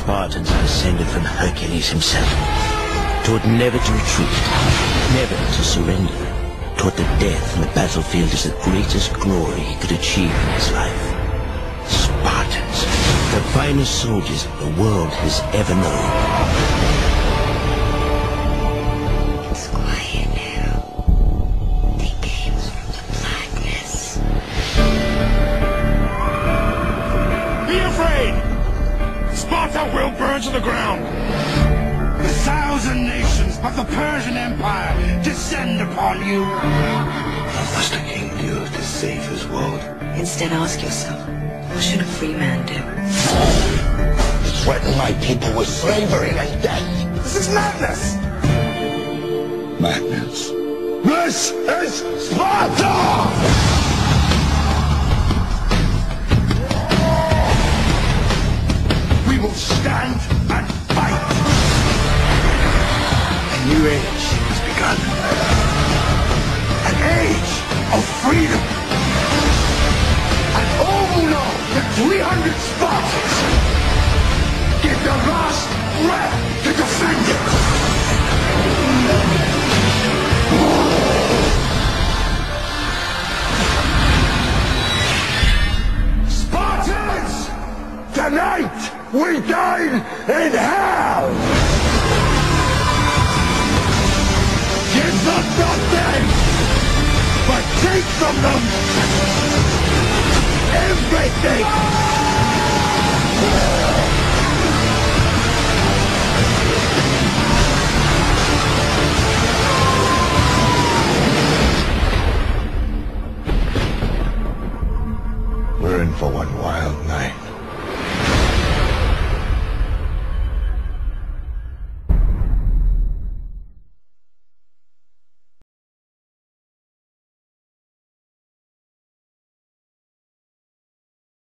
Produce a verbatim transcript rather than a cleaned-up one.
Spartans are descended from Hercules himself. Taught never to retreat, never to surrender. Taught that death on the battlefield is the greatest glory he could achieve in his life. Spartans, the finest soldiers the world has ever known. It's quiet now. They came from the blackness. Be afraid! Sparta will burn to the ground! The thousand nations of the Persian Empire descend upon you! What must a king do to save his world? Instead, ask yourself, what should a free man do? Threaten my people with slavery and death. This is madness! Madness. This is Sparta! We will stand and fight! A new age has begun. An age of freedom. And all who know that three hundred Spartans give their last breath to defend it. Spartans! Tonight we dine in hell! Give them nothing, but take from them everything! We're in for one wild